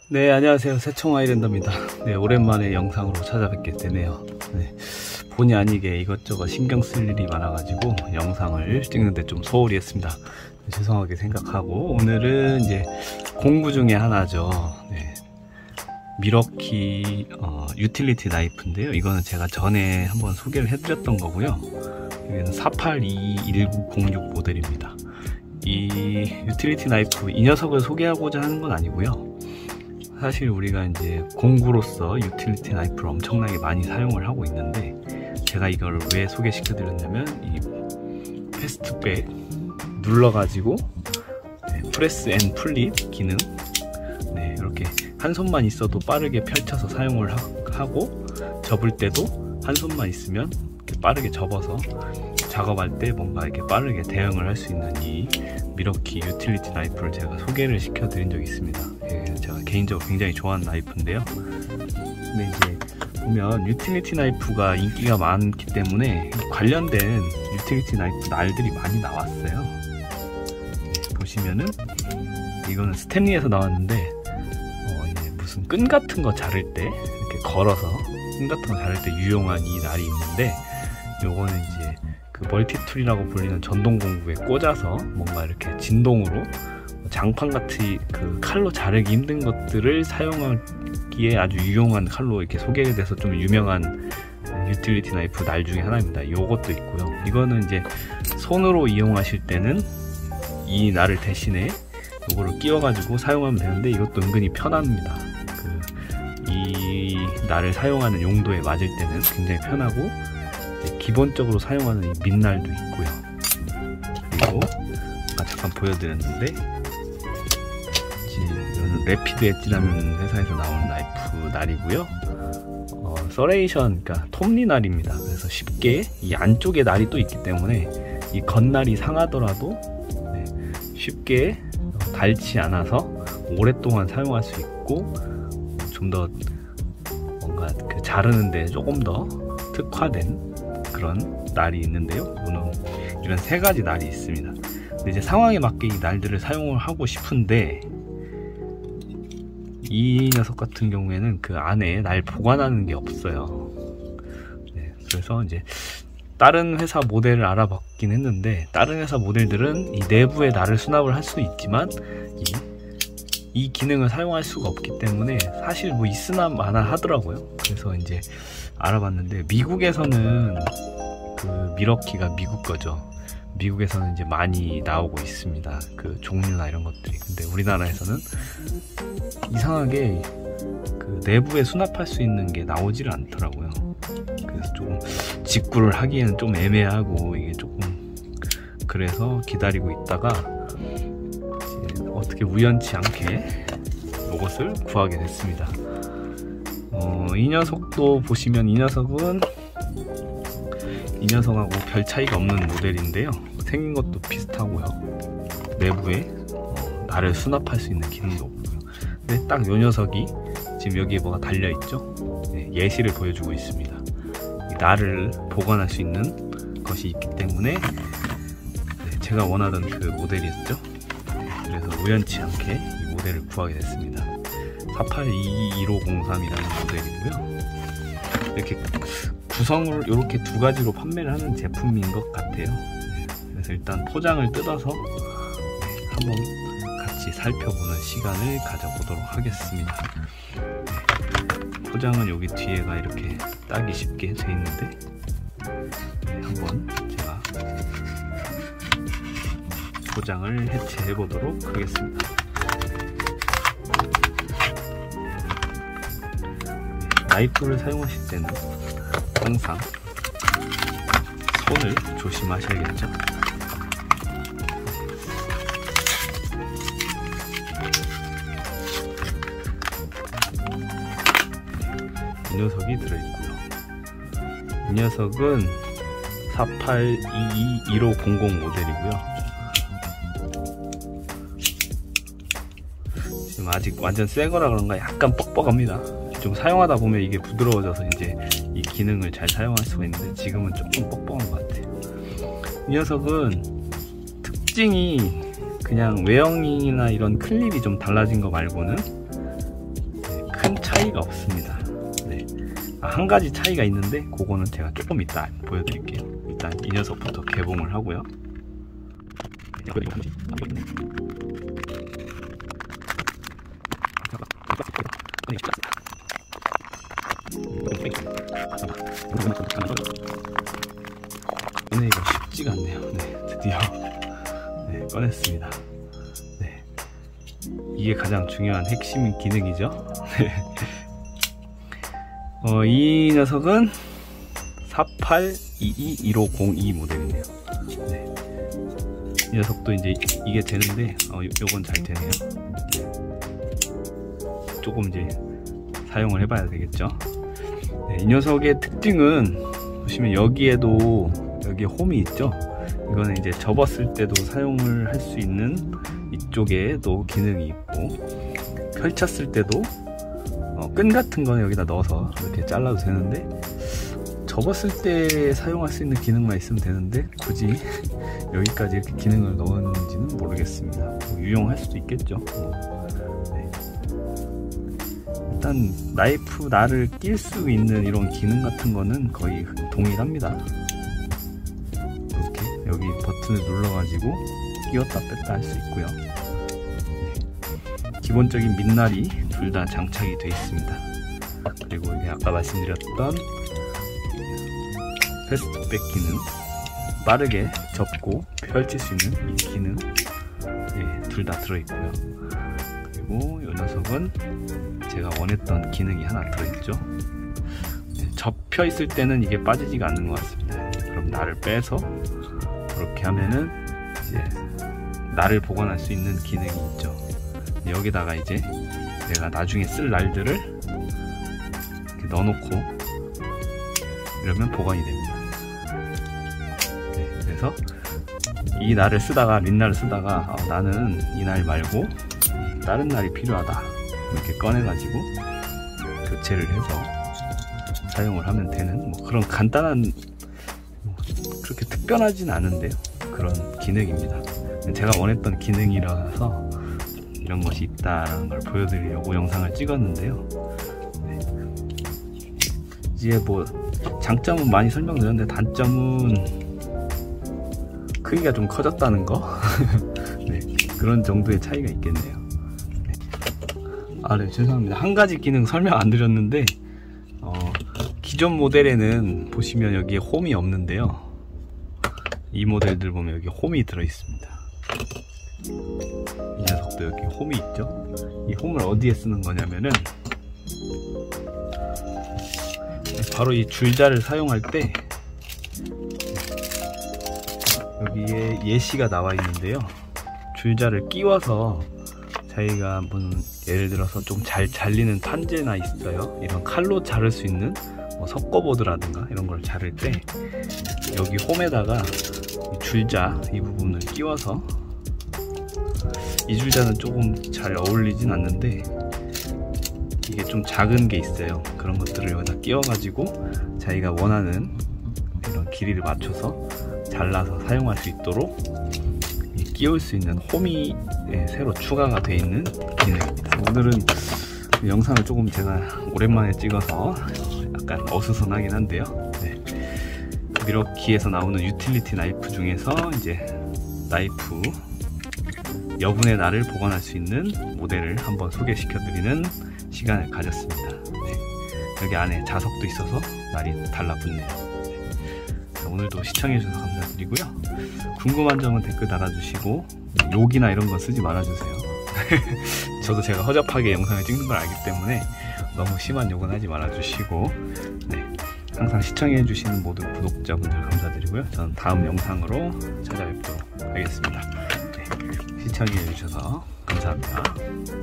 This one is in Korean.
네, 안녕하세요. 새총 아이랜더입니다. 네, 오랜만에 영상으로 찾아뵙게 되네요. 네, 본의 아니게 이것저것 신경 쓸 일이 많아가지고 영상을 찍는데 좀 소홀히 했습니다. 죄송하게 생각하고, 오늘은 이제 공구 중에 하나죠. 네, 미러키 유틸리티 나이프인데요. 이거는 제가 전에 한번 소개를 해드렸던 거고요. 여기는 48221906 모델입니다. 이 유틸리티 나이프, 이 녀석을 소개하고자 하는 건 아니고요. 사실 우리가 이제 공구로서 유틸리티 나이프를 엄청나게 많이 사용을 하고 있는데, 제가 이걸 왜 소개시켜 드렸냐면, 이 패스트백 눌러가지고 프레스 앤 플립 기능, 네, 이렇게 한 손만 있어도 빠르게 펼쳐서 사용을 하고, 접을 때도 한 손만 있으면 이렇게 빠르게 접어서 작업할 때 뭔가 이렇게 빠르게 대응을 할 수 있는 이 미러키 유틸리티 나이프를 제가 소개를 시켜 드린 적이 있습니다. 제가 개인적으로 굉장히 좋아하는 나이프인데요. 근데 이제 보면 유틸리티 나이프가 인기가 많기 때문에 관련된 유틸리티 나이프 날들이 많이 나왔어요. 보시면은 이거는 스탠리에서 나왔는데, 이제 무슨 끈 같은 거 자를 때 이렇게 걸어서 끈 같은 거 자를 때 유용한 이 날이 있는데, 요거는 이제 그 멀티툴이라고 불리는 전동 공구에 꽂아서 뭔가 이렇게 진동으로 장판 같이 그 칼로 자르기 힘든 것들을 사용하기에 아주 유용한 칼로 이렇게 소개돼서 좀 유명한 유틸리티 나이프 날 중에 하나입니다. 요것도 있고요. 이거는 이제 손으로 이용하실 때는 이 날을 대신에 요거를 끼워가지고 사용하면 되는데, 이것도 은근히 편합니다. 이 날을 사용하는 용도에 맞을 때는 굉장히 편하고, 기본적으로 사용하는 이 밑날도 있고요. 그리고 아까 잠깐 보여드렸는데, 이거는 래피드 엣지라는 회사에서 나온 나이프 날이고요. 서레이션, 그러니까 톱니 날입니다. 그래서 쉽게 이 안쪽에 날이 또 있기 때문에 이 겉날이 상하더라도 쉽게 닳지 않아서 오랫동안 사용할 수 있고, 좀 더 뭔가 그 자르는데 조금 더 특화된 그런 날이 있는데요. 이런 세 가지 날이 있습니다. 근데 이제 상황에 맞게 이 날들을 사용을 하고 싶은데, 이 녀석 같은 경우에는 그 안에 날 보관하는 게 없어요. 네, 그래서 이제 다른 회사 모델을 알아봤긴 했는데, 다른 회사 모델들은 이 내부에 날을 수납을 할 수 있지만 이 기능을 사용할 수가 없기 때문에 사실 뭐 있으나 마나 하더라고요. 그래서 이제 알아봤는데, 미국에서는 그 미러키가 미국 거죠. 미국에서는 이제 많이 나오고 있습니다. 그 종류나 이런 것들이. 근데 우리나라에서는 이상하게 그 내부에 수납할 수 있는 게 나오지를 않더라고요. 그래서 조금 직구를 하기에는 좀 애매하고, 이게 조금 그래서 기다리고 있다가 이제 어떻게 우연치 않게 이것을 구하게 됐습니다. 이 녀석도 보시면, 이 녀석하고 별 차이가 없는 모델인데요. 생긴 것도 비슷하고요. 내부에 날을 수납할 수 있는 기능도 없고요. 근데 딱 이 녀석이 지금 여기에 뭐가 달려있죠? 네, 예시를 보여주고 있습니다. 이 날을 보관할 수 있는 것이 있기 때문에, 제가 원하던 그 모델이었죠. 그래서 우연치 않게 이 모델을 구하게 됐습니다. 48221503이라는 모델이고요. 이렇게 구성을 이렇게 두 가지로 판매를 하는 제품인 것 같아요. 그래서 일단 포장을 뜯어서 한번 같이 살펴보는 시간을 가져보도록 하겠습니다. 포장은 여기 뒤에가 이렇게 따기 쉽게 돼 있는데, 한번 제가 포장을 해체해 보도록 하겠습니다. 나이프를 사용하실 때는 항상 손을 조심하셔야겠죠. 이 녀석이 들어있고요. 이 녀석은 48221500 모델이고요. 지금 아직 완전 새 거라 그런가 약간 뻑뻑합니다. 좀 사용하다 보면 이게 부드러워져서 이제 이 기능을 잘 사용할 수가 있는데, 지금은 조금 뻑뻑한 것 같아요. 이 녀석은 특징이 그냥 외형이나 이런 클립이 좀 달라진 거 말고는 큰 차이가 없습니다. 네. 한 가지 차이가 있는데 그거는 제가 조금 이따 보여드릴게요. 일단 이 녀석부터 개봉을 하고요. 오늘 이거 쉽지가 않네요. 네, 드디어 네, 꺼냈습니다. 네, 이게 가장 중요한 핵심 기능이죠. 네. 이 녀석은 48221502 모델이네요. 네. 이 녀석도 이제 이게 되는데 요건 잘 되네요. 조금 이제 사용을 해봐야 되겠죠. 네, 이 녀석의 특징은 보시면 여기에도 여기 홈이 있죠. 이거는 이제 접었을 때도 사용을 할 수 있는 이쪽에도 기능이 있고, 펼쳤을 때도 끈 같은 거는 여기다 넣어서 이렇게 잘라도 되는데, 접었을 때 사용할 수 있는 기능만 있으면 되는데 굳이 여기까지 이렇게 기능을 넣었는지는 모르겠습니다. 뭐 유용할 수도 있겠죠. 네. 일단 나이프 날을 낄 수 있는 이런 기능 같은 거는 거의 동일합니다. 이렇게 여기 버튼을 눌러가지고 끼웠다 뺐다 할 수 있고요. 네. 기본적인 밑날이 둘 다 장착이 되어 있습니다. 그리고 이게 아까 말씀드렸던 패스트백 기능, 빠르게 접고 펼칠 수 있는 이 기능, 예, 둘 다 들어있고요. 그리고 이 녀석은 제가 원했던 기능이 하나 들어있죠. 예, 접혀 있을 때는 이게 빠지지가 않는 것 같습니다. 그럼 날을 빼서 이렇게 하면은 이제 날을 보관할 수 있는 기능이 있죠. 여기다가 이제 내가 나중에 쓸 날들을 이렇게 넣어놓고 이러면 보관이 됩니다. 네, 그래서 이 날을 쓰다가 밑날을 쓰다가 나는 이 날 말고 다른 날이 필요하다 이렇게 꺼내가지고 교체를 해서 사용을 하면 되는 뭐 그런 간단한, 그렇게 특별하진 않은데요, 그런 기능입니다. 제가 원했던 기능이라서 이런 것이 있다는 걸 보여드리려고 영상을 찍었는데요. 네. 이제 뭐 장점은 많이 설명드렸는데 단점은 크기가 좀 커졌다는 거. 네, 그런 정도의 차이가 있겠네요. 네. 네, 죄송합니다. 한 가지 기능 설명 안 드렸는데 기존 모델에는 보시면 여기에 홈이 없는데요, 이 모델들 보면 여기 홈이 들어 있습니다. 이 녀석도 여기 홈이 있죠. 이 홈을 어디에 쓰는 거냐면은 바로 이 줄자를 사용할 때 여기에 예시가 나와 있는데요, 줄자를 끼워서 자기가 예를 들어서 좀 잘 잘리는 판재나 있어요. 이런 칼로 자를 수 있는 뭐 석고보드라든가 이런 걸 자를 때 여기 홈에다가 이 줄자 이 부분을 끼워서, 이 줄자는 조금 잘 어울리진 않는데 이게 좀 작은 게 있어요. 그런 것들을 여기다 끼워 가지고 자기가 원하는 이런 길이를 맞춰서 잘라서 사용할 수 있도록 끼울 수 있는 홈이 새로 추가가 되어 있는 기능입니다. 오늘은 영상을 조금 제가 오랜만에 찍어서 약간 어수선하긴 한데요. 네. 미러키에서 나오는 유틸리티 나이프 중에서 이제 나이프 여분의 날을 보관할 수 있는 모델을 한번 소개시켜 드리는 시간을 가졌습니다. 네. 여기 안에 자석도 있어서 날이 달라붙네요. 네. 오늘도 시청해 주셔서 감사드리고요. 궁금한 점은 댓글 달아주시고 욕이나 이런 거 쓰지 말아주세요. 저도 제가 허접하게 영상을 찍는 걸 알기 때문에 너무 심한 욕은 하지 말아주시고, 네. 항상 시청해 주시는 모든 구독자분들 감사드리고요. 저는 다음 영상으로 찾아뵙도록 하겠습니다. 네. 시청해 주셔서 감사합니다.